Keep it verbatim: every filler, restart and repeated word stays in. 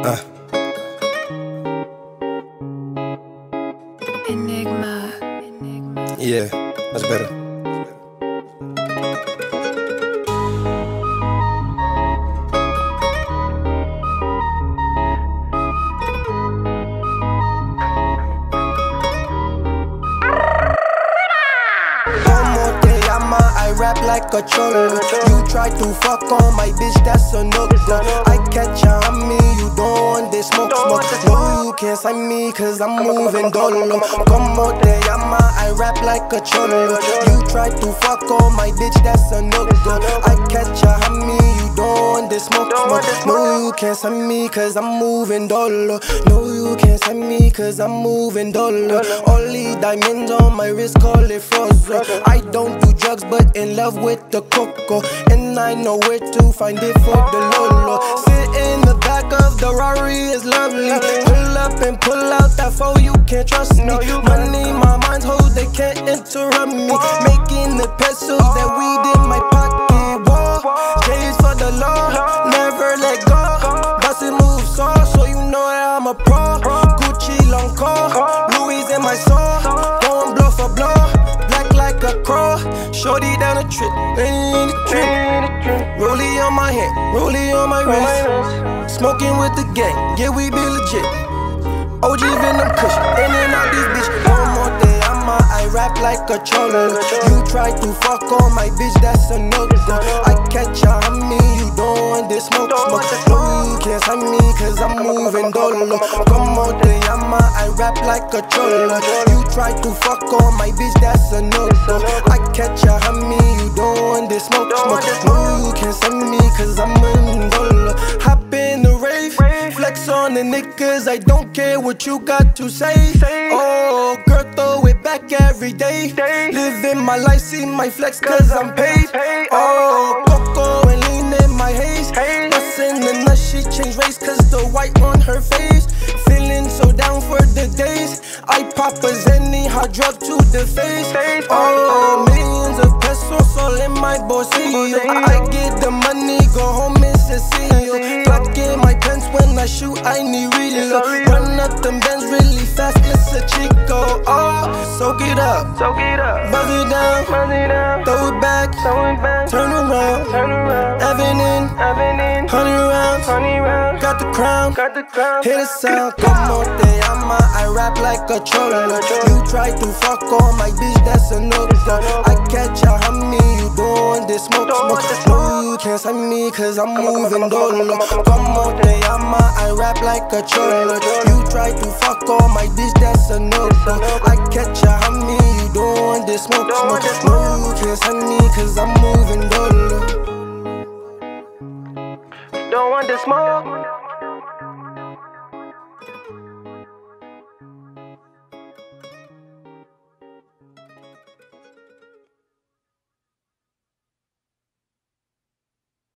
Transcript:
Uh. Enigma. Yeah, that's better. I rap like a cholo. You try to fuck on my bitch, that's a no-go. I catch ya on me, you don't want this smoke, smoke. No, you can't sign me, cause I'm moving dolo. Como te llama, I rap like a cholo. You try to fuck on my bitch, that's a no-go. I catch ya on me, you don't want this smoke, smoke. No, you can't sign me, cause I'm moving dolo. No, you can't sign me, cause I'm moving dolo. Only diamonds on my wrist, call it frozen. I don't do drugs, but in love with the coco, and I know where to find it for the Lolo. Sit in the back of the Rari is lovely. Pull up and pull out that phone, you can't trust me. Money, my mind's hold, they can't interrupt me. Making the pesos, that weed in my pocket. Whoa, J's for the law, never let go. Bustin' moves so, so you know that I'm a pro. Gucci long call, Louis in my soul. Going blow for blow, black like a crow. Shorty down a trip, in the trip. Rollie on my hand, rollie on my wrist. Smoking with the gang, yeah, we be legit. O G Venom Kush, in and out this bitch. One more day, I'm a, I rap like a cholo. You try to fuck on my bitch, that's a no-go. I catch ya on me, you don't want this smoke, smoke. No, you can't sign me, cause I'm moving dolo. Como te llama, I rap like a cholo. You try to fuck on my bitch, that's a no-go. I catch ya on me, you don't want this smoke, smoke. No, you can't sign me, cause I'm moving dolo. Hop in the rave, flex on the niggas, I don't care what you got to say. Oh, girl, throw it back every day. Living my life, see my flex, cause I'm paid. Oh, Coco and lean in my haze. Bustin' the nut, she changed race, cause the white on her face. Feeling so down for the days. I pop a Zenny, hot drop to the face. Oh, millions of pesos all in my bolsillo. I get the money, go home and Cecilio. Clock in my pants when I shoot, I need reload. Run up them bands really fast, it's a Chico. Oh, soak it up, Soak it up, buzz it down, buzz it down, throw it back, throw it back, turn around, turn around, Evan in, I've in, hundred rounds, honey round, got the crown, got the crown. hear the sound, como te llama, I rap like a cholo. You try to fuck on my bitch, that's a no-go. I catch ya on me, you don't want this smoke, smoke. No, you can't sign me, cause I'm moving dolo. Como te llama, I rap like a cholo. You try to fuck on my bitch, that's a no-go. I catch ya on me, you don't want this smoke, smoke. No, you can't sign me, cause I'm moving dolo. Don't want the smoke.